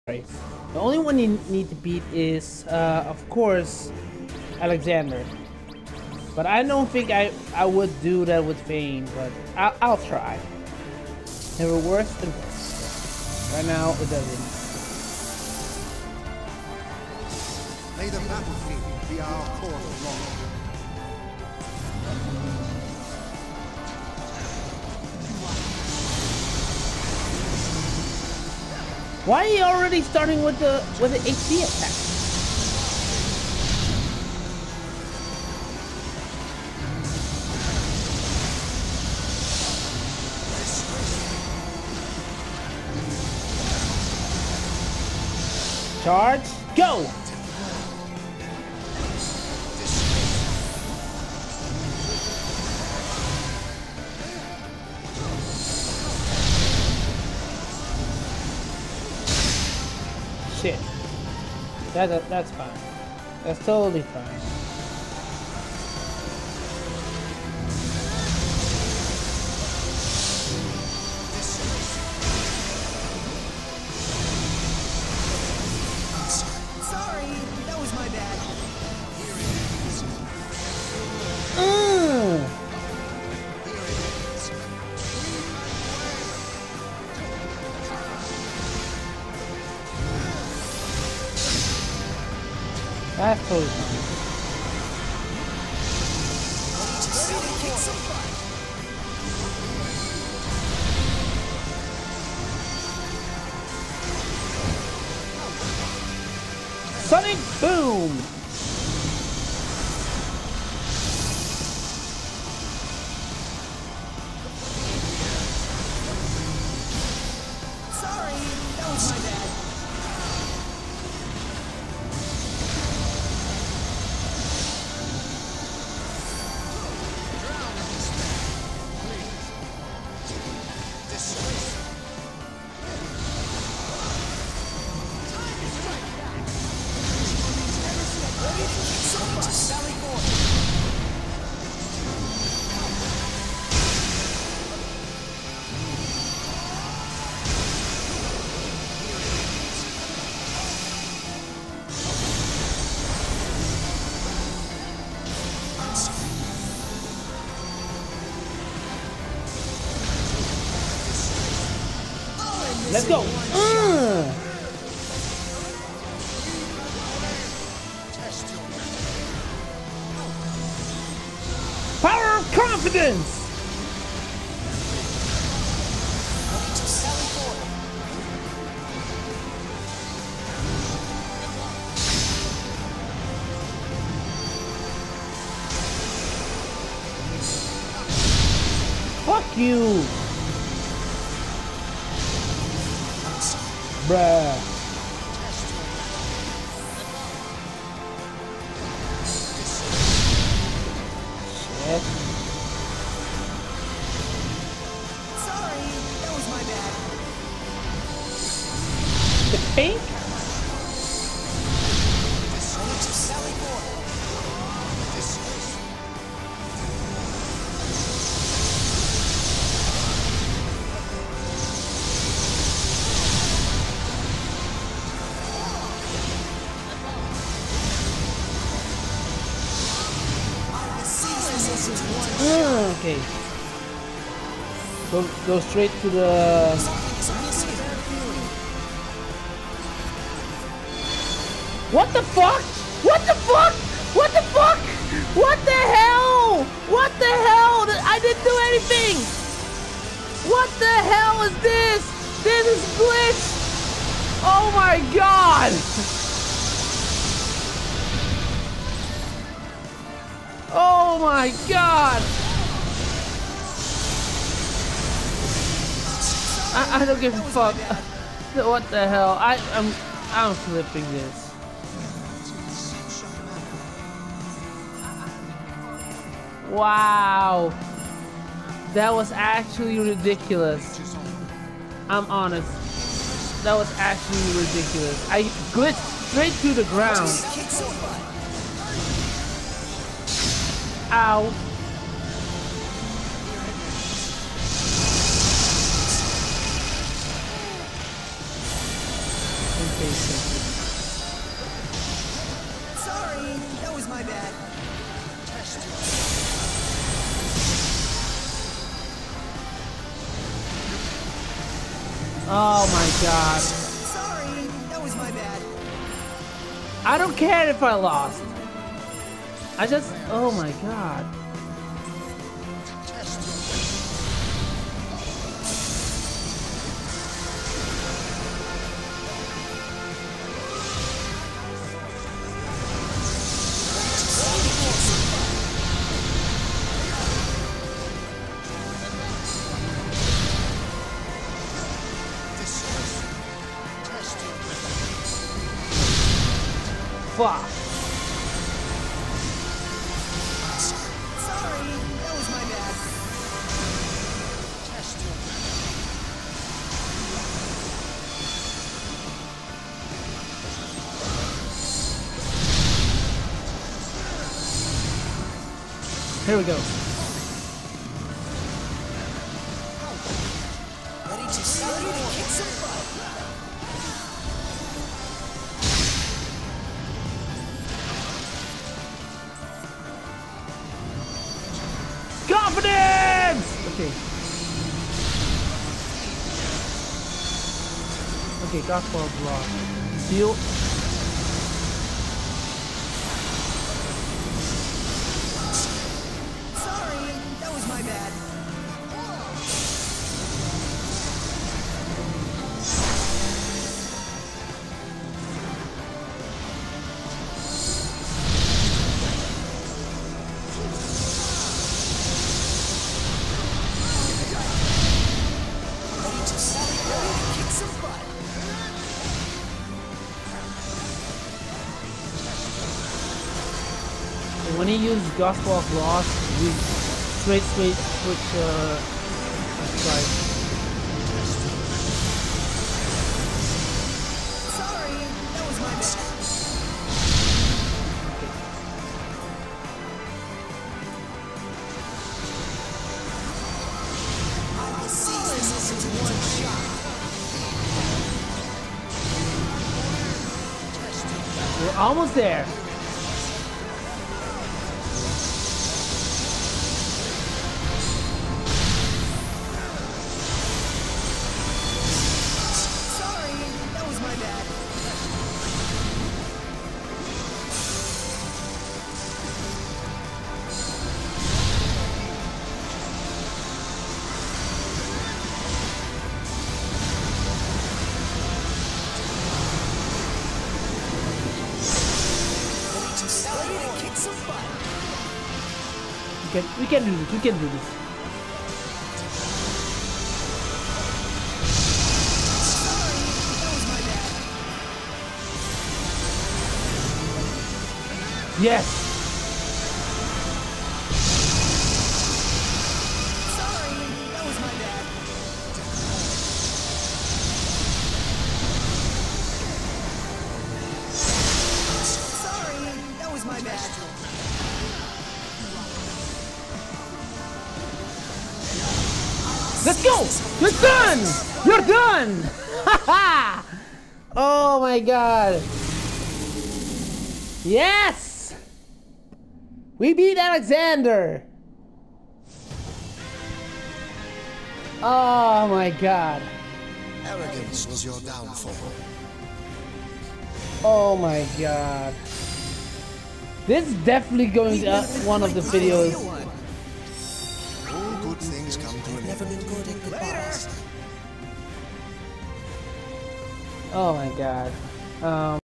Right. The only one you need to beat is, of course, Alexander. But I don't think I would do that with Vayne, but I'll try. Never worse than worse. Right now, it doesn't. May the battlefield be our course long. Why are you already starting with the HP attack? Charge, go! Shit. That's fine. That's totally fine. Sorry, that was my bad. That's totally fine. Sonic Boom! Sorry, that was my bad. Sally forward. Let's go! Power of confidence! Sally forward. Fuck you! Bruh. Shit. Sorry, that was my bad. The pink? Sally forward. Okay. Go straight to the... What the fuck? What the fuck? What the fuck? What the hell? What the hell? I didn't do anything! What the hell is this? This is glitch! Oh my god! Oh my god! I don't give a fuck. What the hell? I'm flipping this. Wow. That was actually ridiculous. I'm honest. That was actually ridiculous. I glitched straight to the ground. Ow. patience. Sorry, that was my bad. Oh my god. Sorry, that was my bad. I don't care if I lost. I just, oh my god. Fuck. Sorry, that was my bad. Here we go. Ready to kick some butt. Confidence! Okay. Okay, gospel block. Seal. Sorry, that was my bad. Kick some butt. When he used gospel of loss, we straight switch strike. Sorry, that was my bad. I'll see this into one shot. We're almost there. Sorry, that was my bad. Ready to kick some butt. We can do this. We can do this. Sorry, that was my bad. Yes. Sorry, that was my bad. Sorry, that was my bad. Let's go. You're done. You're done. Haha. Oh my god. Yes. We beat Alexander. Oh my god. Arrogance was your downfall. Oh my god. This is definitely going to one of the videos. All good things come to an Never end. been good at goodbyes. Oh my god.